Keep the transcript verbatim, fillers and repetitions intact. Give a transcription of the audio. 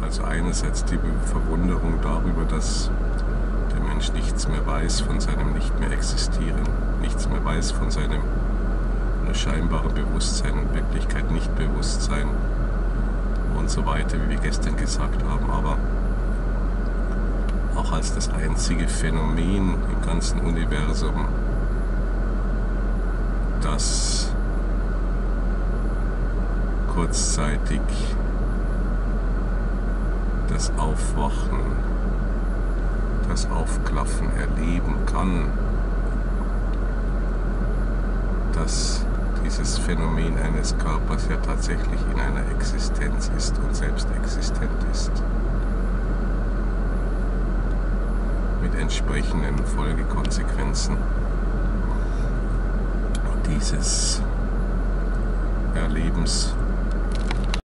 Also einerseits die Verwunderung darüber, dass der Mensch nichts mehr weiß von seinem nicht mehr existieren, nichts mehr weiß von seinem scheinbaren Bewusstsein und Wirklichkeit Nichtbewusstsein und so weiter, wie wir gestern gesagt haben, aber auch als das einzige Phänomen im ganzen Universum, das kurzzeitig das Aufwachen, das Aufklaffen erleben kann, dass dieses Phänomen eines Körpers ja tatsächlich in einer Existenz ist und selbst existent ist. Mit entsprechenden Folgekonsequenzen. Und dieses Erlebens